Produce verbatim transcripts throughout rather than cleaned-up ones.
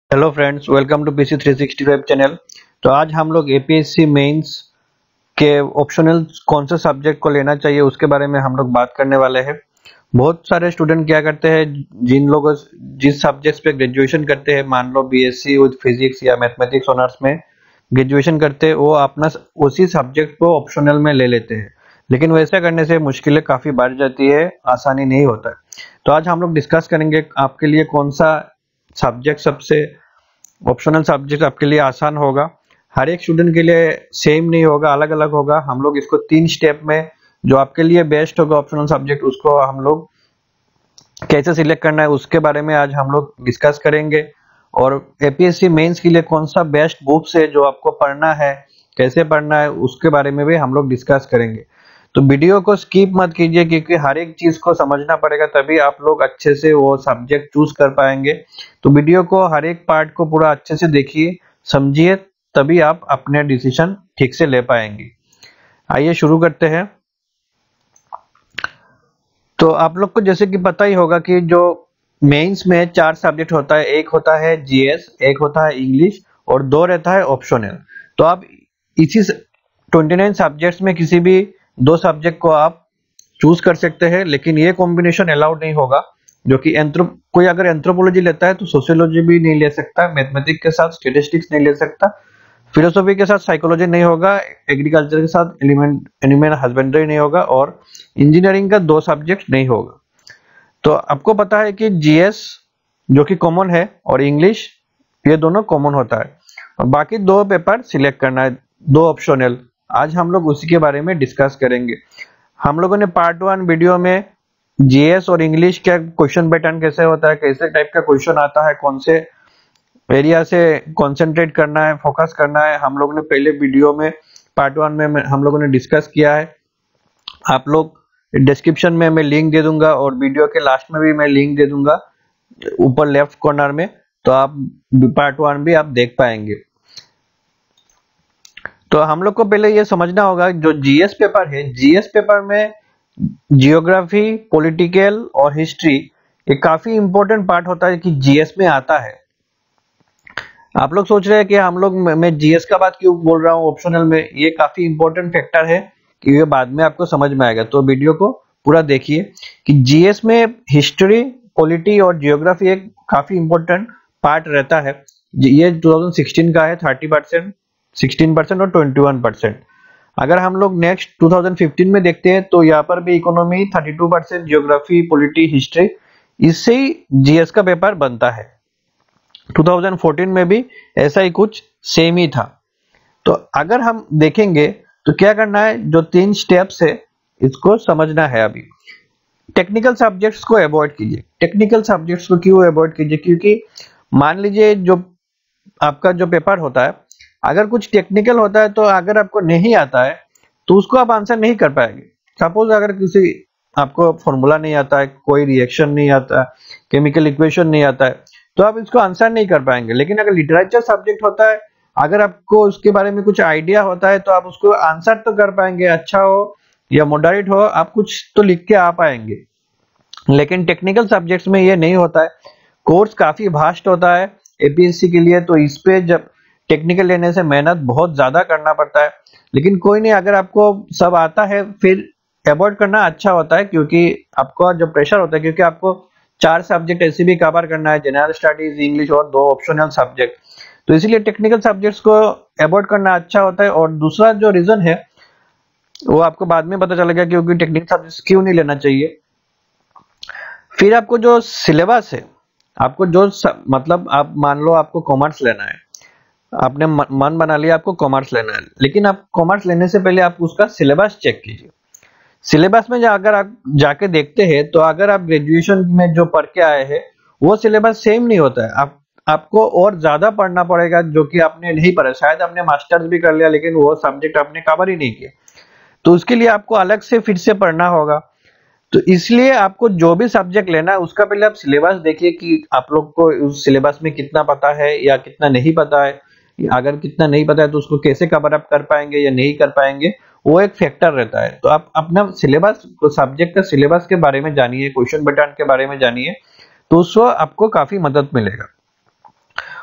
Hello friends, welcome to PC three sixty five channel. तो आज हम लोग एपीएससी मेंस के ऑप्शनल कौन से सब्जेक्ट को लेना चाहिए उसके बारे में हम लोग बात करने वाले हैं। बहुत सारे स्टूडेंट क्या करते हैं, जिन लोगों जिस सब्जेक्ट्स पे ग्रेजुएशन करते हैं, मान लो बीएससी विद फिजिक्स या मैथमेटिक्स ऑनर्स में ग्रेजुएशन करते हैं, वो अपना उसी सब्जेक्ट को ऑप्शनल में ले लेते हैं। लेकिन वैसा करने से मुश्किलें काफी बढ़ जाती है, आसानी नहीं होता है। तो आज हम लोग डिस्कस करेंगे आपके लिए कौन सा सब्जेक्ट सबसे ऑप्शनल सब्जेक्ट आपके लिए आसान होगा। हर एक स्टूडेंट के लिए सेम नहीं होगा, अलग अलग होगा। हम लोग इसको तीन स्टेप में जो आपके लिए बेस्ट होगा ऑप्शनल सब्जेक्ट, उसको हम लोग कैसे सिलेक्ट करना है उसके बारे में आज हम लोग डिस्कस करेंगे। और एपीएससी मेंस के लिए कौन सा बेस्ट बुक्स है जो आपको पढ़ना है, कैसे पढ़ना है, उसके बारे में भी हम लोग डिस्कस करेंगे। तो वीडियो को स्किप मत कीजिए, क्योंकि हर एक चीज को समझना पड़ेगा, तभी आप लोग अच्छे से वो सब्जेक्ट चूज कर पाएंगे। तो वीडियो को हर एक पार्ट को पूरा अच्छे से देखिए, समझिए, तभी आप अपने डिसीजन ठीक से ले पाएंगे। आइए शुरू करते हैं। तो आप लोग को जैसे कि पता ही होगा कि जो मेंस में चार सब्जेक्ट होता है, एक होता है जीएस, एक होता है इंग्लिश और दो रहता है ऑप्शनल। तो आप इसी उनतीस सब्जेक्ट्स में किसी भी दो सब्जेक्ट को आप चूज कर सकते हैं, लेकिन ये कॉम्बिनेशन अलाउड नहीं होगा। जो कि एंथ्रो कोई अगर एंथ्रोपोलॉजी लेता है तो सोशियोलॉजी भी नहीं ले सकता, मैथमेटिक्स के साथ स्टैटिस्टिक्स नहीं ले सकता, फिलोसॉफी के साथ साइकोलॉजी नहीं होगा, एग्रीकल्चर के साथ एलिमेंट एनिमल हस्बेंड्री नहीं होगा, और इंजीनियरिंग का दो सब्जेक्ट नहीं होगा। तो आपको पता है कि जीएस जो कि कॉमन है और इंग्लिश ये दोनों कॉमन होता है, और बाकी दो पेपर सिलेक्ट करना है, दो ऑप्शनल। आज हम लोग उसी के बारे में डिस्कस करेंगे। हम लोगों ने पार्ट वन वीडियो में जीएस और इंग्लिश का क्वेश्चन पैटर्न कैसे होता है, कैसे टाइप का क्वेश्चन आता है, कौन से एरिया से कंसंट्रेट करना है, फोकस करना है, हम लोगों ने पहले वीडियो में पार्ट वन में हम लोगों ने डिस्कस किया है। आप लोग डिस्क्रिप्शन में मैं लिंक दे दूंगा और वीडियो के लास्ट में भी मैं लिंक दे दूंगा ऊपर लेफ्ट कॉर्नर में, तो आप पार्ट वन भी आप देख पाएंगे। तो हम लोग को पहले ये समझना होगा, जो जीएस पेपर है, जीएस पेपर में जियोग्राफी, पॉलिटिकल और हिस्ट्री ये काफी इंपॉर्टेंट पार्ट होता है कि जीएस में आता है। आप लोग सोच रहे हैं कि हम लोग मैं जीएस का बात क्यों बोल रहा हूँ ऑप्शनल में, ये काफी इंपॉर्टेंट फैक्टर है कि ये बाद में आपको समझ में आएगा। तो वीडियो को पूरा देखिए कि जीएस में हिस्ट्री, पॉलिटी और जियोग्राफी एक काफी इंपॉर्टेंट पार्ट रहता है। ये दो हज़ार सोलह का है, तीस परसेंट, सोलह परसेंट और इक्कीस परसेंट। अगर हम लोग नेक्स्ट दो हज़ार पंद्रह में देखते हैं तो यहाँ पर भी इकोनॉमी बत्तीस परसेंट, जियोग्राफी, पॉलिटी, हिस्ट्री, इससे ही जीएस का पेपर बनता है। दो हज़ार चौदह में भी ऐसा ही कुछ सेम ही था। तो अगर हम देखेंगे तो क्या करना है, जो तीन स्टेप्स है इसको समझना है। अभी टेक्निकल सब्जेक्ट्स को अवॉइड कीजिए। टेक्निकल सब्जेक्ट्स को क्यों अवॉइड कीजिए? क्योंकि मान लीजिए जो आपका जो पेपर होता है, अगर कुछ टेक्निकल होता है तो अगर आपको नहीं आता है तो उसको आप आंसर नहीं कर पाएंगे। सपोज अगर किसी आपको फॉर्मूला नहीं आता है, कोई रिएक्शन नहीं आता है, केमिकल इक्वेशन नहीं आता है, तो आप इसको आंसर नहीं कर पाएंगे। लेकिन अगर लिटरेचर सब्जेक्ट होता है, अगर आपको उसके बारे में कुछ आइडिया होता है तो आप उसको आंसर तो कर पाएंगे, अच्छा हो या मॉडरेट हो, आप कुछ तो लिख के आ पाएंगे। लेकिन टेक्निकल सब्जेक्ट्स में ये नहीं होता है। कोर्स काफी वास्ट होता है एपीएससी के लिए, तो इस पे जब टेक्निकल लेने से मेहनत बहुत ज्यादा करना पड़ता है। लेकिन कोई नहीं, अगर आपको सब आता है फिर अवॉइड करना अच्छा होता है, क्योंकि आपको जो प्रेशर होता है, क्योंकि आपको चार सब्जेक्ट ऐसे भी कवर करना है, जनरल स्टडीज, इंग्लिश और दो ऑप्शनल सब्जेक्ट, तो इसीलिए टेक्निकल सब्जेक्ट्स को अवॉइड करना अच्छा होता है। और दूसरा जो रीजन है वो आपको बाद में पता चलेगा क्योंकि टेक्निकल सब्जेक्ट्स क्यों नहीं लेना चाहिए। फिर आपको जो सिलेबस है, आपको जो सब, मतलब आप मान लो आपको कॉमर्स लेना है, आपने मन बना लिया आपको कॉमर्स लेना है, लेकिन आप कॉमर्स लेने से पहले आप उसका सिलेबस चेक कीजिए। सिलेबस में अगर आप जाके देखते हैं तो अगर आप ग्रेजुएशन में जो पढ़ के आए हैं वो सिलेबस सेम नहीं होता है। आप आपको और ज्यादा पढ़ना पड़ेगा जो कि आपने नहीं पढ़ा। शायद आपने मास्टर्स भी कर लिया लेकिन वो सब्जेक्ट आपने कवर ही नहीं किया, तो उसके लिए आपको अलग से फिर से पढ़ना होगा। तो इसलिए आपको जो भी सब्जेक्ट लेना है उसका पहले आप सिलेबस देखिए कि आप लोग को उस सिलेबस में कितना पता है या कितना नहीं पता है। अगर कितना नहीं पता है तो उसको कैसे कवर अप कर पाएंगे या नहीं कर पाएंगे, वो एक फैक्टर रहता है। तो आप अपना सिलेबस, सब्जेक्ट का सिलेबस के बारे में जानिए, क्वेश्चन पैटर्न के बारे में जानिए, तो उससे आपको काफी मदद मिलेगा।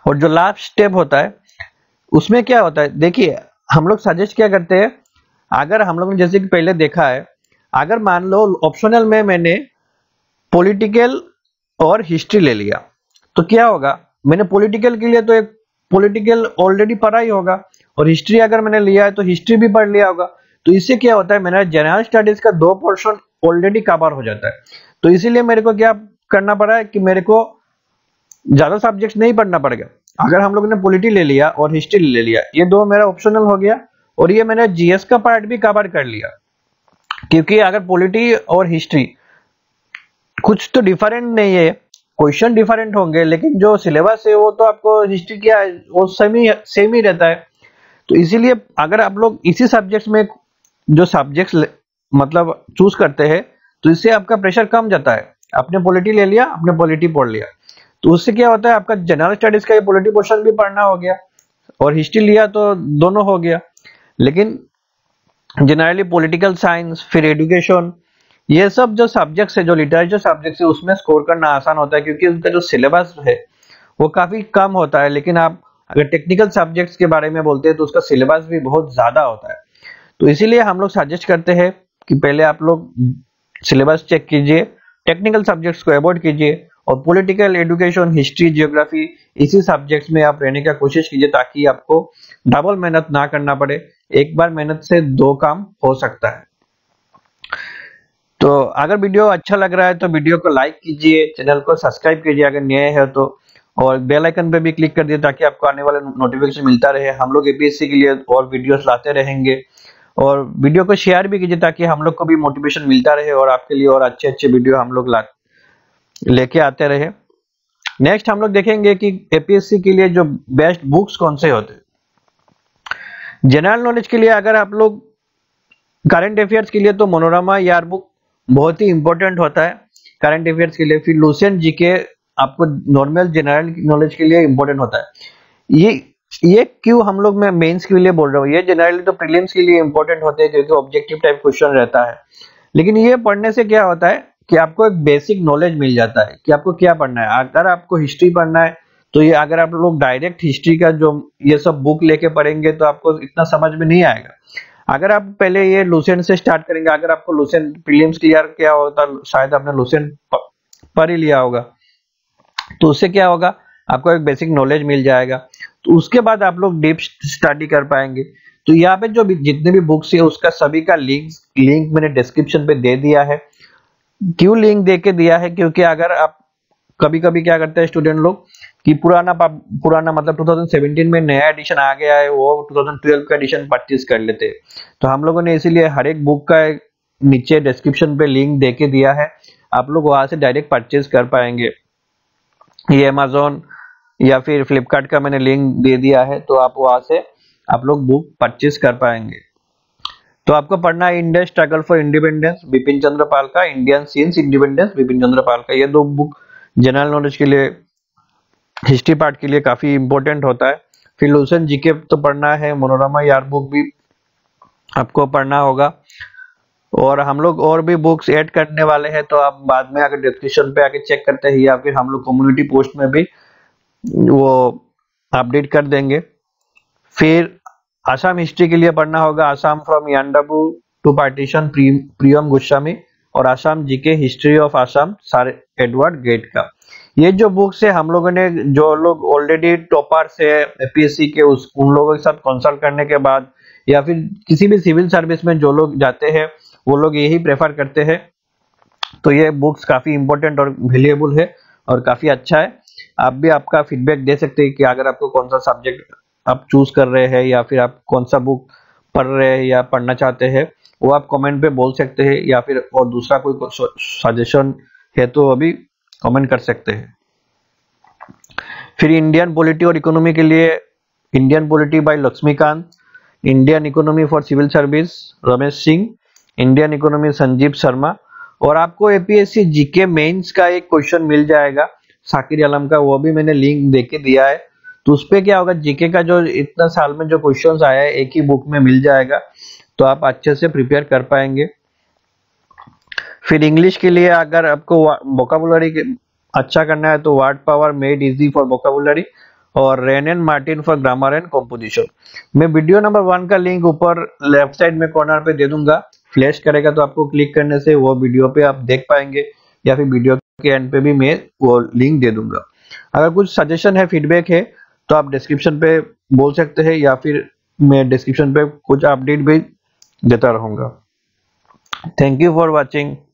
और जो लास्ट स्टेप होता है उसमें क्या होता है, देखिए हम लोग सजेस्ट क्या करते हैं, अगर हम लोग ने जैसे कि पहले देखा है, अगर मान लो ऑप्शनल में मैंने पॉलिटिकल और हिस्ट्री ले लिया तो क्या होगा, मैंने पॉलिटिकल के लिए तो एक पॉलिटिकल ऑलरेडी पढ़ा ही होगा, और हिस्ट्री अगर मैंने लिया है तो हिस्ट्री भी पढ़ लिया होगा। तो इससे क्या होता है, मेरा जनरल स्टडीज का दो पोर्शन ऑलरेडी कवर हो जाता है। तो इसीलिए मेरे को क्या करना पड़ा है कि मेरे को ज्यादा सब्जेक्ट नहीं पढ़ना पड़ेगा। अगर हम लोग ने पॉलिटी ले लिया और हिस्ट्री ले लिया, ये दो मेरा ऑप्शनल हो गया, और ये मैंने जीएस का पार्ट भी कवर कर लिया। क्योंकि अगर पॉलिटी और हिस्ट्री कुछ तो डिफरेंट नहीं है, क्वेश्चन डिफरेंट होंगे, लेकिन जो सिलेबस है वो तो आपको हिस्ट्री क्या है वो सेम ही सेम ही रहता है। तो इसीलिए अगर आप लोग इसी सब्जेक्ट्स में जो सब्जेक्ट्स मतलब चूज करते हैं तो इससे आपका प्रेशर कम जाता है। आपने पॉलिटी ले लिया, आपने पॉलिटी पढ़ लिया, तो उससे क्या होता है, आपका जनरल स्टडीज का ये पॉलिटी पोर्शन भी पढ़ना हो गया, और हिस्ट्री लिया तो दोनों हो गया। लेकिन जनरली पॉलिटिकल साइंस, फिर एजुकेशन, ये सब जो सब्जेक्ट्स है, जो लिटरेचर सब्जेक्ट्स है, उसमें स्कोर करना आसान होता है, क्योंकि उनका जो सिलेबस है वो काफी कम होता है। लेकिन आप अगर टेक्निकल सब्जेक्ट्स के बारे में बोलते हैं तो उसका सिलेबस भी बहुत ज्यादा होता है। तो इसीलिए हम लोग सजेस्ट करते हैं कि पहले आप लोग सिलेबस चेक कीजिए, टेक्निकल सब्जेक्ट्स को अवॉइड कीजिए, और पॉलिटिकल, एजुकेशन, हिस्ट्री, जियोग्राफी, इसी सब्जेक्ट्स में आप रहने का कोशिश कीजिए, ताकि आपको डबल मेहनत ना करना पड़े। एक बार मेहनत से दो काम हो सकता है। तो अगर वीडियो अच्छा लग रहा है तो वीडियो को लाइक कीजिए, चैनल को सब्सक्राइब कीजिए अगर नए हैं तो, और बेल आइकन पे भी क्लिक कर दिए ताकि आपको आने वाले नोटिफिकेशन मिलता रहे। हम लोग एपीएससी के लिए और वीडियोस लाते रहेंगे, और वीडियो को शेयर भी कीजिए ताकि हम लोग को भी मोटिवेशन मिलता रहे और आपके लिए और अच्छे अच्छे वीडियो हम लोग ला लेके आते रहे। नेक्स्ट हम लोग देखेंगे कि एपीएससी के लिए जो बेस्ट बुक्स कौन से होते हैं। जनरल नॉलेज के लिए अगर आप लोग करंट अफेयर्स के लिए तो मनोरमा यार बुक बहुत ही इंपॉर्टेंट होता है करंट अफेयर्स के लिए। फिर लुसेंट जीके आपको नॉर्मल जनरल नॉलेज के लिए इंपॉर्टेंट होता है। ये ये क्यों हम लोग मैं मेंस के लिए बोल रहा हूँ, ये जनरली तो प्रीलिम्स के लिए इंपॉर्टेंट होते हैं क्योंकि ऑब्जेक्टिव टाइप क्वेश्चन रहता है। लेकिन ये पढ़ने से क्या होता है कि आपको एक बेसिक नॉलेज मिल जाता है कि आपको क्या पढ़ना है। अगर आपको हिस्ट्री पढ़ना है तो ये अगर आप लोग डायरेक्ट हिस्ट्री का जो ये सब बुक लेके पढ़ेंगे तो आपको इतना समझ में नहीं आएगा। अगर आप पहले ये लुसेंट से स्टार्ट करेंगे, अगर आपको लुसेंट प्रीलिम्स क्लियर किया होता, शायद आपने लुसेंट पढ़ ही लिया होगा, तो उससे क्या होगा, आपको एक बेसिक नॉलेज मिल जाएगा। तो उसके बाद आप लोग डीप स्टडी कर पाएंगे। तो यहाँ पे जो भी जितने भी बुक्स है उसका सभी का लिंक लिंक मैंने डिस्क्रिप्शन पे दे दिया है। क्यों लिंक दे के दिया है, क्योंकि अगर आप कभी कभी क्या करते हैं स्टूडेंट लोग कि पुराना पुराना मतलब दो हज़ार सत्रह में नया एडिशन आ गया है, वो दो हज़ार बारह का एडिशन परचेज कर लेते हैं। तो हम लोगों ने इसीलिए हर एक बुक का नीचे डिस्क्रिप्शन पे लिंक दे के दिया है, आप लोग वहां से डायरेक्ट परचेज कर पाएंगे। ये अमेज़न या फिर फ्लिपकार्ट का मैंने लिंक दे दिया है, तो आप वहां से आप लोग बुक परचेज कर पाएंगे। तो आपको पढ़ना है India struggle for independence Bipin Chandra Pal का, Indian since independence Bipin Chandra Pal का। ये दो बुक जनरल नॉलेज के लिए, हिस्ट्री पार्ट के लिए काफी इंपॉर्टेंट होता है। फिर लुसेंट जीके तो पढ़ना है, मनोरमा यार बुक भी आपको पढ़ना होगा, और हम लोग और भी बुक्स ऐड करने वाले हैं। तो आप बाद में अगर डिस्क्रिप्शन पे आके चेक करते हैं या फिर हम लोग कम्युनिटी पोस्ट में भी वो अपडेट कर देंगे। फिर आसाम हिस्ट्री के लिए पढ़ना होगा, Assam from Yandabo to partition Priyam Goswami, और Assam GK history of Assam sir Edward Gait का। ये जो बुक्स है हम लोगों ने, जो लोग ऑलरेडी टॉपर्स है एपीएससी के, उस उन लोगों के साथ कंसल्ट करने के बाद या फिर किसी भी सिविल सर्विस में जो लोग जाते हैं वो लोग यही प्रेफर करते हैं। तो ये बुक्स काफी इंपॉर्टेंट और वैल्यूएबल है और काफी अच्छा है। आप भी आपका फीडबैक दे सकते हैं कि अगर आपको कौन सा सब्जेक्ट आप चूज कर रहे हैं या फिर आप कौन सा बुक पढ़ रहे हैं या पढ़ना चाहते हैं, वो आप कमेंट पे बोल सकते हैं, या फिर और दूसरा कोई सजेशन है तो अभी कमेंट कर सकते हैं। फिर इंडियन पॉलिटी और इकोनॉमी के लिए Indian polity by Laxmikanth, Indian economy for civil service Ramesh Singh, Indian economy Sanjeev Sharma, और आपको एपीएससी जीके मेंस का एक क्वेश्चन मिल जाएगा साकिर आलम का, वो भी मैंने लिंक देके दिया है। तो उस पे क्या होगा, जीके का जो इतना साल में जो क्वेश्चंस आया है एक ही बुक में मिल जाएगा, तो आप अच्छे से प्रिपेयर कर पाएंगे। फिर इंग्लिश के लिए अगर आपको वोकाबुलरी अच्छा करना है तो word power made easy for vocabulary, और Wren and Martin for grammar and composition. मैं वीडियो नंबर वन का लिंक ऊपर लेफ्ट साइड में कॉर्नर पे दे दूंगा, फ्लैश करेगा तो आपको क्लिक करने से वो वीडियो पे आप देख पाएंगे, या फिर वीडियो के एंड पे भी मैं वो लिंक दे दूंगा। अगर कुछ सजेशन है, फीडबैक है तो आप डिस्क्रिप्शन पे बोल सकते हैं, या फिर मैं डिस्क्रिप्शन पे कुछ अपडेट भी देता रहूंगा। Thank you for watching.